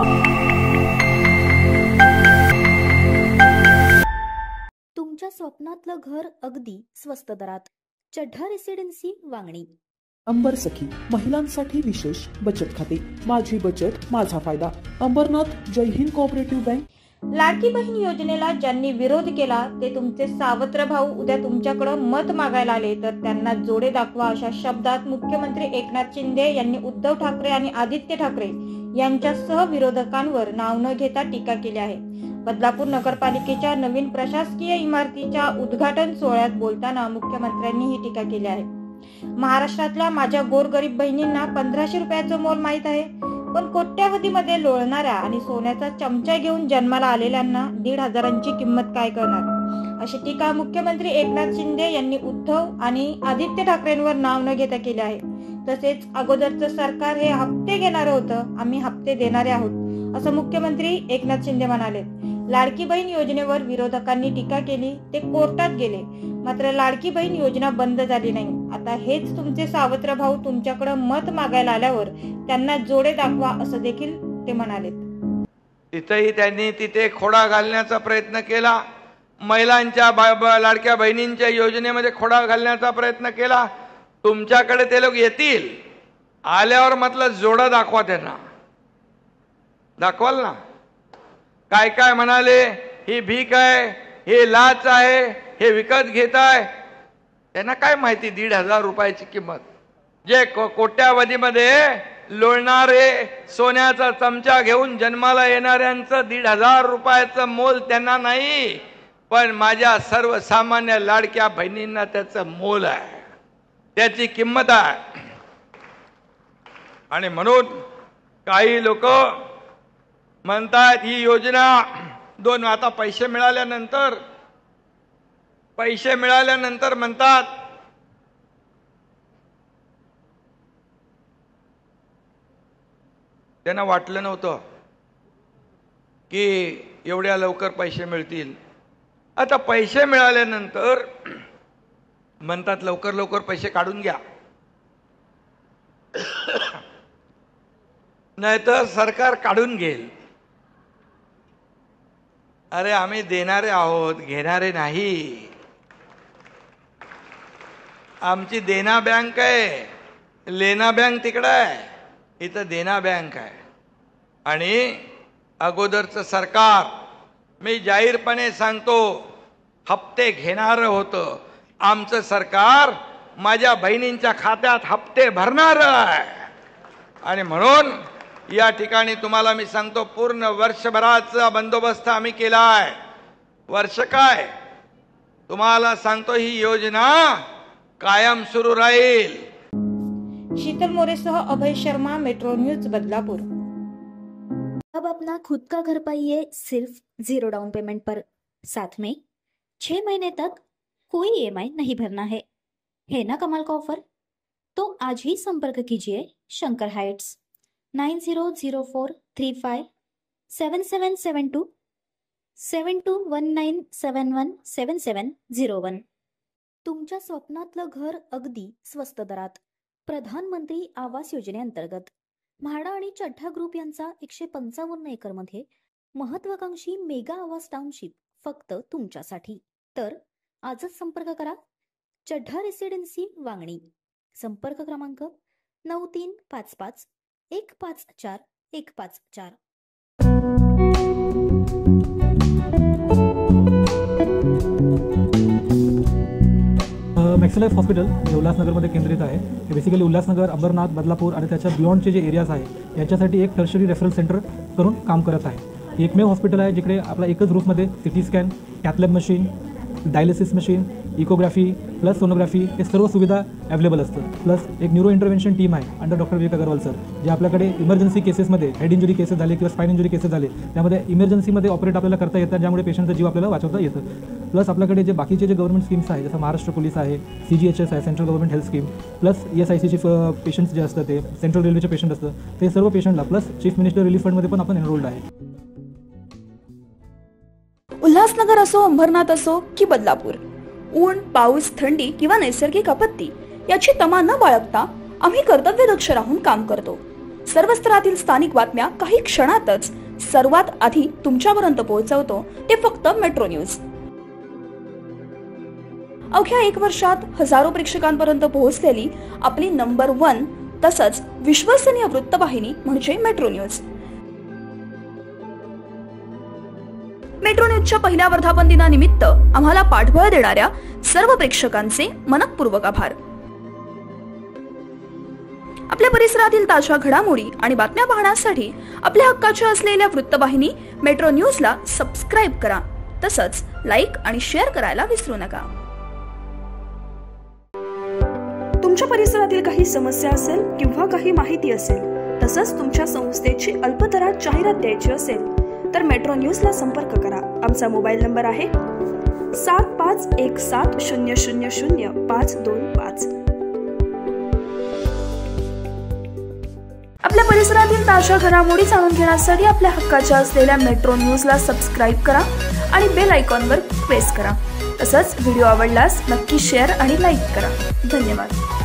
तुमच्या स्वप्नातलं घर अगदी स्वस्त दरात. चढ्ढा रेसिडेन्सी वांगणी. अंबर सखी महिलांसाठी विशेष बचत खाते. माझी बचत माझा फायदा. Ambernath Jai Hind cooperative bank. लाडकी बहीण योजनेला ज्यांनी विरोध केला ते तुमचे सावत्र भाऊ उद्या तुमच्याकडे मत मागायला आले तर त्यांना जोडे दाखवा, अशा शब्दात मुख्यमंत्री एकनाथ शिंदे यांनी उद्धव ठाकरे आणि आदित्य ठाकरे यांच्यासह विरोधकांवर नाव न घेता टीका केली आहे. बदलापूर नगरपालिकेच्या नवीन प्रशासकीय इमारतीच्या उद्घाटन सोहळ्यात बोलताना मुख्यमंत्र्यांनी ही टीका केली आहे. महाराष्ट्रातल्या माझ्या गोरगरीब बहिणींना 1500 रुपयाचं मोल माहित आहे, पण कोट्यावधीमध्ये लोळणाऱ्या आणि सोन्याचा चमचा घेऊन जन्माला आलेल्यांना 1500ची किंमत काय करणार, अशी टीका मुख्यमंत्री एकनाथ शिंदे यांनी उद्धव आणि आदित्य ठाकरेंवर नाव न घेता केले आहे. तसेच अगोदरचं सरकार हे हप्ते घेणारे होतं, आम्ही हप्ते देणारे आहोत, असं मुख्यमंत्री एकनाथ शिंदे म्हणाले. लाडकी बहीण योजनेवर विरोधकांनी टीका केली, ते कोर्टात गेले, मात्र लाडकी बहीण योजना बंद झाली नाही. आता हेच तुमचे सावत्र भाऊ तुमच्याकडे मत मागायला आल्यावर त्यांना जोडे दाखवा, असं देखील ते म्हणाले. तिथेही त्यांनी तिथे खोडा घालण्याचा प्रयत्न केला. महिलांच्या लाडक्या बहिणींच्या योजनेमध्ये खोडा घालण्याचा प्रयत्न केला. तुमच्याकडे ते लोक येतील, आल्यावर म्हटलं जोडा दाखवा, त्यांना दाखवाल ना. काय काय म्हणाले, ही भीक आहे, हे लाच आहे, हे विकत घेताय. त्यांना काय माहिती 1500 रुपयाची किंमत. जे कोट्यावधीमध्ये लोळणारे सोन्याचा चमचा घेऊन जन्माला येणाऱ्यांचं 1500 रुपयाचं मोल त्यांना नाही, पण माझ्या सर्वसामान्य लाडक्या बहिणींना त्याचं मोल आहे, त्याची किंमत आहे. आणि म्हणून काही लोक म्हणतात ही योजना आता पैसे मिळाल्यानंतर म्हणतात त्यांना वाटलं नव्हतं की एवढ्या लवकर पैसे मिळतील. आता पैसे मिळाल्यानंतर म्हणतात लवकर लवकर पैसे काढून घ्या, नाहीतर सरकार काढून घेईल. अरे आम्ही देणारे आहोत, घेणारे नाही. आमची देना बँक आहे, लेना बँक तिकडे आहे, इथं देना बँक आहे. आणि अगोदरचं सरकार, मी जाहीरपणे सांगतो, हप्ते घेणारं होतं. आमचं सरकार माझ्या बहिणींच्या खात्यात हप्ते भरणार आहे. आणि म्हणून या ठिकाणी तुम्हाला मी सांगतो, पूर्ण वर्षभराचा बंदोबस्त आम्ही केला आहे. वर्ष काय, तुम्हाला सांगतो, ही योजना कायम सुरू राहील. शीतल मोरेसह अभय शर्मा, मेट्रो न्यूज, बदलापुर. अब अपना खुद का घर पाइए सिर्फ 0 डाउन पेमेंट पर. साथ में 6 महीने तक कोई EMI नहीं भरना है ना कमाल का ऑफर. तो आज ही संपर्क कीजिए शंकर हाइट्स 9004357772 7219717701. तुमच्या स्वप्नातलं घर अगदी स्वस्त दरात. प्रधानमंत्री आवास योजनेअंतर्गत म्हाडा आणि चढ्ढा ग्रुप यांचा 155 एकरमध्ये महत्वाकांक्षी मेगा आवास टाउनशिप फक्त तुमच्यासाठी. तर आजच संपर्क करा चढ्ढा रेसिडेन्सी वांगणी. संपर्क क्रमांक 9355 154 154. मॅक्सलाइफ हॉस्पिटल हे उल्हासनगरमध्ये केंद्रित आहे. हे बेसिकली उल्हासनगर, अंबरनाथ, बदलापूर आणि त्याच्या बियॉन्डचे जे एरियाज आहे याच्यासाठी एक टर्शरी रेफरल सेंटर करून काम करत आहे. एकमेव हॉस्पिटल आहे जिकडे आपला एकच रूफमध्ये CT scan, cath lab machine, dialysis machine, echography plus sonography हे सर्व सुविधा अवेलेबल असतं. प्लस एक न्यूरो इंटरव्हेन्शन टीम आहे under doctor Vivek Agarwal sir, जे आपल्याकडे इमर्जन्सी केसेसमध्ये हेड इंजुरी केसेस झाले किंवा स्पाइन इंजुरी केसेस झाले त्यामध्ये इमर्जन्सीमध्ये ऑपरेट आपल्याला करता येतात, ज्यामुळे पेशंटचा जीव आपल्याला वाचवता येतं. प्लस आपल्याकडे जे बाकीचे जे गव्हर्नमेंट स्कीम्स आहे, जसं महाराष्ट्र पोलीस आहे, CGHS आहे, central government health scheme, plus ESICचे पेशंट्स जे असतात ते सेंट्रल रेल्वेचे पेशंट असतं ते सर्व पेशंटला, प्लस चीफ मिनिस्टर रिलीफ फंडमध्ये पण आपण एनरोल्ड आहे. उल्हासनगर असो, अंबरनाथ असो की बदलापूर, ऊन, पाऊस, थंडी किंवा नैसर्गिक आपत्ती याची तमा न बाळगता आम्ही कर्तव्यदक्ष राहून काम करतो. सर्व स्तरातील स्थानिक बातम्या काही क्षणातच सर्वात आधी तुमच्यापर्यंत पोहोचवतो ते फक्त मेट्रो न्यूज. अवघ्या 1 वर्षात हजारो प्रेक्षकांपर्यंत पोहोचलेली आपली नंबर 1 तसंच विश्वसनीय वृत्तवाहिनी म्हणजे मेट्रो न्यूज. मेट्रो न्यूजच्या पहिल्या वर्धापन दिनानिमित्त आम्हाला पाठबळ देणाऱ्या सर्व प्रेक्षकांचे मनपूर्वक आभार. आपल्या परिसरातील ताज्या घडामोडी आणि बातम्या पाहण्यासाठी आपल्या हक्काच्या असलेल्या वृत्तवाहिनी मेट्रो न्यूजला सबस्क्राईब करा. तसंच लाईक आणि शेअर करायला विसरू नका. तुमच्या परिसरातील काही समस्या असेल किंवा काही माहिती असेल, तसंच तुमच्या संस्थेची अल्पदरात जाहिरात द्यायची असेल तर मेट्रो न्यूजला संपर्क करा. आमचा मोबाईल नंबर आहे 7517000525. आपल्या परिसरातील ताज्या घडामोडी जाणून घेण्यासाठी आपल्या हक्काच्या असलेल्या मेट्रो न्यूजला सबस्क्राईब करा आणि बेल आयकॉनवर प्रेस करा. तसंच व्हिडिओ आवडल्यास नक्की शेअर आणि लाईक करा. धन्यवाद.